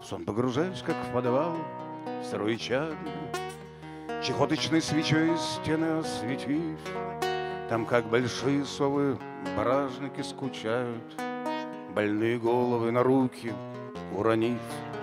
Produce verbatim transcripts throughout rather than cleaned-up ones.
сон погружаюсь, как в подвал, в сырой чан, чехоточной свечой стены осветив. Там, как большие совы, бражники скучают, больные головы на руки уронив.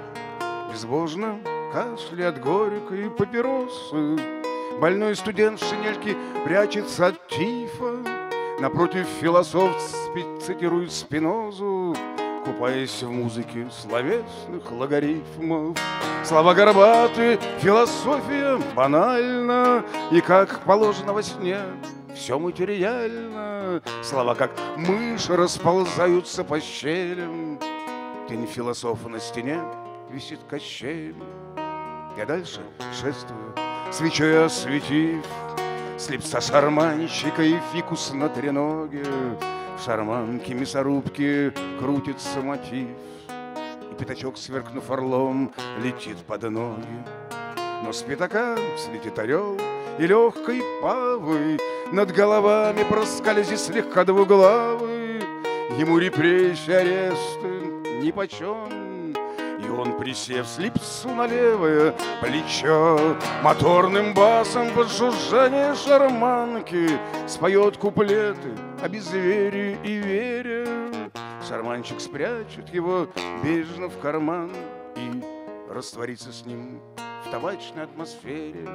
Безбожно кашляет горькой папиросы, больной студент в шинельке прячется от тифа. Напротив философ цитирует Спинозу, купаясь в музыке словесных логарифмов. Слова горбаты, философия банальна, и, как положено во сне, все материально. Слова, как мыши, расползаются по щелям. Тень философа на стене висит кощеем. Я дальше шествую, свечой осветив слепца шарманщика и фикус на треноге. В шарманке мясорубки крутится мотив, и пятачок, сверкнув орлом, летит под ноги. Но с пятака слетит орел, и легкой павой над головами проскользит слегка двуглавый. Ему репрессии, аресты нипочем, и он, присев слепцу на левое плечо, моторным басом под жужжание шарманки споет куплеты о безверии и вере. Шарманщик спрячет его бережно в карман и растворится с ним в табачной атмосфере.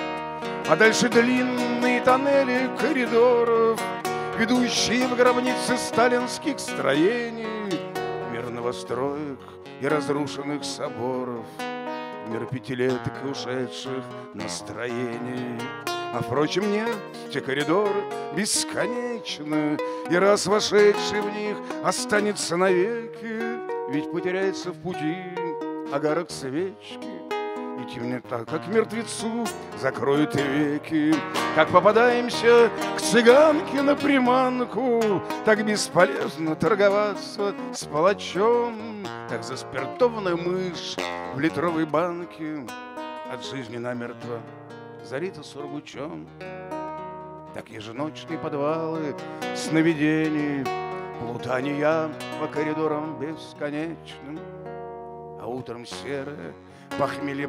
А дальше длинные тоннели коридоров, ведущие в гробницы сталинских строений, мир новостроек и разрушенных соборов, мир пятилеток и ушедших настроений. А впрочем, нет, те коридоры бесконечны, и раз вошедший в них останется навеки, ведь потеряется в пути огарок свечки, и темнет так, как мертвецу закроют веки. Как попадаемся к цыганке на приманку, так бесполезно торговаться с палачом, как заспиртованная мышь в литровой банке от жизни намертво залита сургучом. Так еженочные подвалы сновидений, плутания по коридорам бесконечным, а утром серое похмелье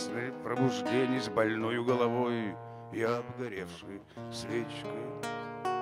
пробуждений с больною головой и обгоревшей свечкой.